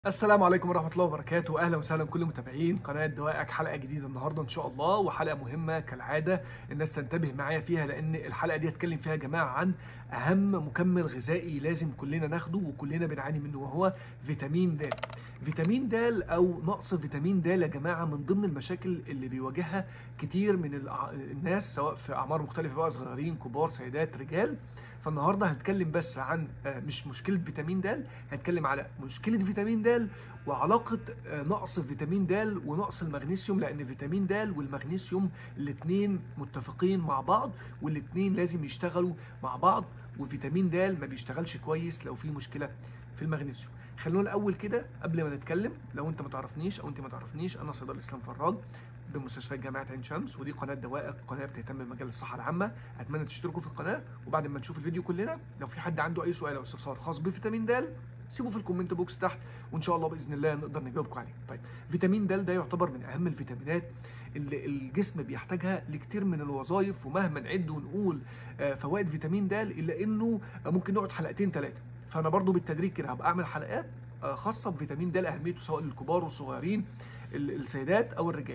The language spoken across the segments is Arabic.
السلام عليكم ورحمة الله وبركاته. أهلا وسهلا كل متابعين قناة دوائك. حلقة جديدة النهاردة إن شاء الله، وحلقة مهمة كالعادة الناس تنتبه معايا فيها، لأن الحلقة دي هتكلم فيها يا جماعة عن أهم مكمل غذائي لازم كلنا ناخده وكلنا بنعاني منه، وهو فيتامين د. فيتامين د أو نقص فيتامين د يا جماعة من ضمن المشاكل اللي بيواجهها كتير من الناس، سواء في أعمار مختلفة بقى، صغيرين كبار سيدات رجال. فالنهارده هنتكلم بس عن مش مشكله فيتامين د، هنتكلم على مشكله فيتامين د وعلاقه نقص فيتامين د ونقص المغنيسيوم، لان فيتامين د والمغنيسيوم الاثنين متفقين مع بعض، والاثنين لازم يشتغلوا مع بعض، وفيتامين د ما بيشتغلش كويس لو في مشكله في المغنيسيوم. خلونا الاول كده قبل ما نتكلم، لو انت ما تعرفنيش او انت ما تعرفنيش، انا صيدلي اسلام فراج بمستشفى جامعه عين شمس، ودي قناه دوائك، قناه بتهتم بمجال الصحه العامه. اتمنى تشتركوا في القناه، وبعد ما نشوف الفيديو كلنا لو في حد عنده اي سؤال او استفسار خاص بفيتامين د سيبه في الكومنت بوكس تحت، وان شاء الله باذن الله نقدر نجاوبكم عليه. طيب، فيتامين د ده يعتبر من اهم الفيتامينات اللي الجسم بيحتاجها لكتير من الوظائف، ومهما نعد ونقول فوائد فيتامين د الا انه ممكن نقعد حلقتين ثلاثه. فانا برضو بالتدريج كده هبقى اعمل حلقات خاصه بفيتامين د، اهميته سواء للكبار والصغيرين، السيدات او الرجال.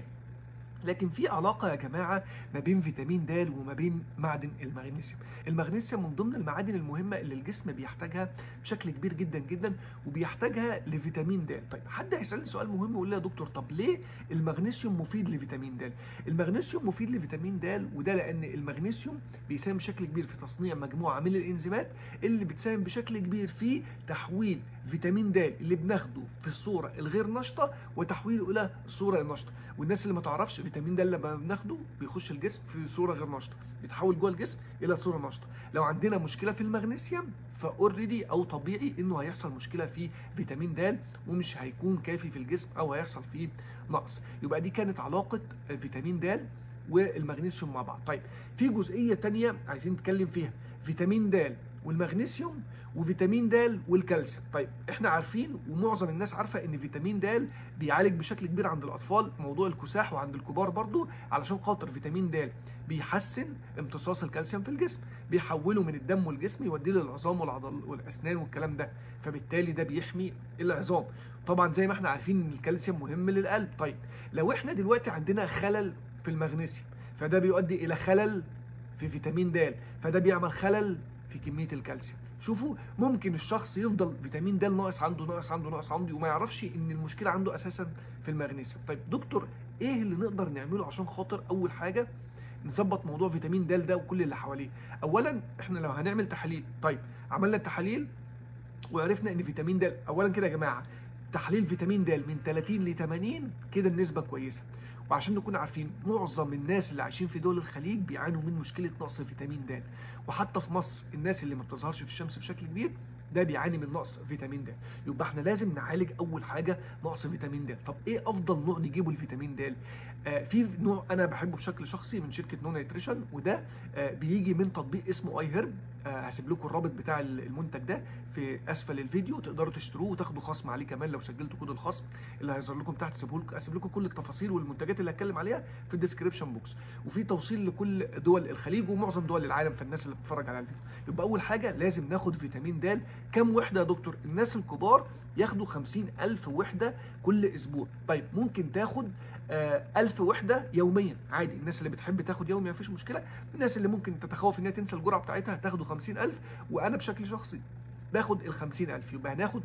لكن في علاقة يا جماعة ما بين فيتامين د وما بين معدن المغنيسيوم. المغنيسيوم من ضمن المعادن المهمة اللي الجسم بيحتاجها بشكل كبير جدا جدا، وبيحتاجها لفيتامين د. طيب، حد هيسألني سؤال مهم ويقول لي يا دكتور، طب ليه المغنيسيوم مفيد لفيتامين د؟ المغنيسيوم مفيد لفيتامين د، وده لأن المغنيسيوم بيساهم بشكل كبير في تصنيع مجموعة من الإنزيمات اللي بتساهم بشكل كبير في تحويل فيتامين د اللي بناخده في الصورة الغير نشطة وتحويله إلى الصورة النشطة. والناس اللي ما تعرفش، فيتامين د لما بناخده بيخش الجسم في صوره غير نشطه، بيتحول جوه الجسم الى صوره نشطه. لو عندنا مشكله في المغنيسيوم فاوريدي او طبيعي انه هيحصل مشكله في فيتامين د، ومش هيكون كافي في الجسم او هيحصل فيه نقص. يبقى دي كانت علاقه فيتامين د والمغنيسيوم مع بعض. طيب، في جزئيه تانية عايزين نتكلم فيها، فيتامين د والمغنيسيوم وفيتامين د والكالسيوم. طيب، احنا عارفين ومعظم الناس عارفه ان فيتامين د بيعالج بشكل كبير عند الاطفال موضوع الكساح، وعند الكبار برضو، علشان خاطر فيتامين د بيحسن امتصاص الكالسيوم في الجسم، بيحوله من الدم والجسم يوديه للعظام والعضل والاسنان والكلام ده، فبالتالي ده بيحمي العظام. طبعا زي ما احنا عارفين ان الكالسيوم مهم للقلب. طيب، لو احنا دلوقتي عندنا خلل في المغنيسيوم فده بيؤدي الى خلل في فيتامين د، فده بيعمل خلل في كميه الكالسيوم. شوفوا، ممكن الشخص يفضل فيتامين د ناقص عنده ناقص عنده ناقص عنده وما يعرفش ان المشكله عنده اساسا في المغنيسيوم. طيب دكتور، ايه اللي نقدر نعمله عشان خاطر اول حاجه نظبط موضوع فيتامين د ده وكل اللي حواليه؟ اولا، احنا لو هنعمل تحاليل، طيب عملنا التحاليل وعرفنا ان فيتامين د، اولا كده يا جماعه تحليل فيتامين د من 30 ل 80 كده النسبه كويسه. وعشان نكون عارفين، معظم الناس اللي عايشين في دول الخليج بيعانوا من مشكله نقص فيتامين د، وحتى في مصر الناس اللي ما بتظهرش في الشمس بشكل كبير ده بيعاني من نقص فيتامين د. يبقى احنا لازم نعالج اول حاجه نقص فيتامين د. طب ايه افضل نوع نجيبه لفيتامين د؟ في نوع انا بحبه بشكل شخصي من شركه نو نيوتريشن، وده بيجي من تطبيق اسمه اي هيرب. هسيب لكم الرابط بتاع المنتج ده في اسفل الفيديو، تقدروا تشتروه وتاخدوا خصم عليه كمان لو سجلتوا كود الخصم اللي هيظهر لكم تحت. اسيب لكم كل التفاصيل والمنتجات اللي هتكلم عليها في الديسكربشن بوكس، وفي توصيل لكل دول الخليج ومعظم دول العالم في الناس اللي بتتفرج على الفيديو. يبقى اول حاجه لازم ناخد فيتامين د. كم وحده يا دكتور؟ الناس الكبار ياخدوا 50,000 وحده كل اسبوع. طيب، ممكن تاخد 1000 وحده يوميا عادي. الناس اللي بتحب تاخد يومي مفيش مشكله. الناس اللي ممكن تتخوف انها تنسى الجرعه بتاعتها تاخدوا 50,000، وانا بشكل شخصي باخد ال 50,000. يبقى هناخد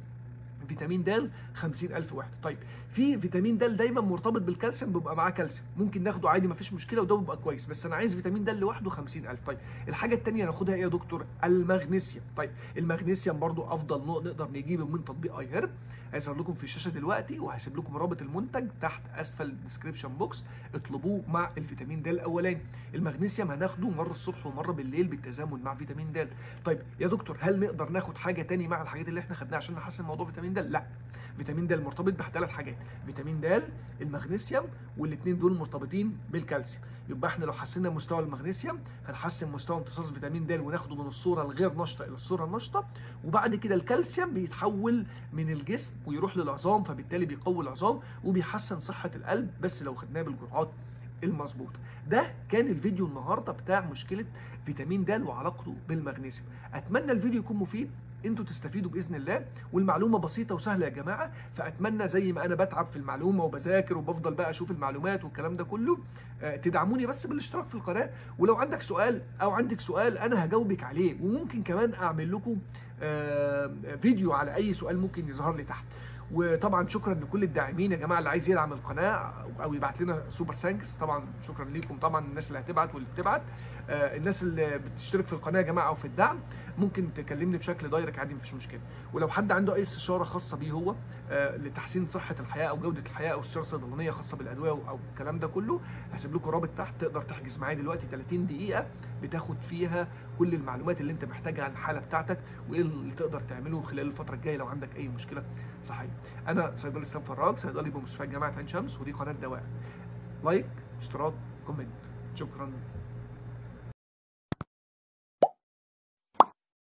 فيتامين د 50,000 وحده. طيب، في فيتامين د دايما مرتبط بالكالسيوم، بيبقى معاه كالسيوم، ممكن ناخده عادي مفيش مشكله، وده بيبقى كويس، بس انا عايز فيتامين د لوحده 50,000. طيب، الحاجه الثانيه ناخدها ايه يا دكتور؟ المغنيسيوم. طيب، المغنيسيوم برضو افضل نوع نقدر نجيبه من تطبيق اي هيرب، هيظهر لكم في الشاشه دلوقتي، وهسيب لكم رابط المنتج تحت اسفل الديسكربشن بوكس، اطلبوه مع الفيتامين د الاولاني. المغنيسيوم هناخده مره الصبح ومره بالليل بالتزامن مع فيتامين د. طيب يا دكتور، هل نقدر ناخد حاجه ثانيه مع الحاجات اللي احنا خدناها عشان نحسن موضوع فيتامين د؟ لا، فيتامين د مرتبط بثلاث حاجات، فيتامين د، المغنيسيوم، والاثنين دول مرتبطين بالكالسيوم. يبقى احنا لو حسنا مستوى المغنيسيوم هنحسن مستوى امتصاص فيتامين د وناخده من الصوره الغير نشطه الى الصوره النشطه. وبعد كده الكالسيوم بيتحول من الجسم ويروح للعظام، فبالتالي بيقوي العظام وبيحسن صحه القلب، بس لو خدناه بالجرعات المظبوطه. ده كان الفيديو النهارده بتاع مشكله فيتامين د وعلاقته بالمغنيسيوم. اتمنى الفيديو يكون مفيد. انتوا تستفيدوا باذن الله، والمعلومه بسيطه وسهله يا جماعه. فاتمنى زي ما انا بتعب في المعلومه وبذاكر وبفضل بقى اشوف المعلومات والكلام ده كله، تدعموني بس بالاشتراك في القناه. ولو عندك سؤال او عندك سؤال انا هجاوبك عليه، وممكن كمان اعمل لكم فيديو على اي سؤال ممكن يظهر لي تحت. وطبعا شكرا لكل الداعمين يا جماعه، اللي عايز يدعم القناه او يبعت لنا سوبر ثانكس، طبعا شكرا ليكم. طبعا الناس اللي هتبعت واللي بتبعت، الناس اللي بتشترك في القناه يا جماعه او في الدعم، ممكن تكلمني بشكل دايركت عادي مفيش مشكله. ولو حد عنده اي استشاره خاصه بيه هو لتحسين صحه الحياه او جوده الحياه، او استشاره صيدلانيه خاصه بالادويه او الكلام ده كله، هسيب لكم رابط تحت تقدر تحجز معايا دلوقتي 30 دقيقه بتاخد فيها كل المعلومات اللي انت محتاجها عن الحاله بتاعتك، وايه اللي تقدر تعمله خلال الفتره الجايه لو عندك اي مشكله صحيه. انا صيدلي اسلام فراج، صيدلي بمستشفى جامعه عين شمس، ودي قناه دواء. لايك، اشتراك، كومنت. شكرا.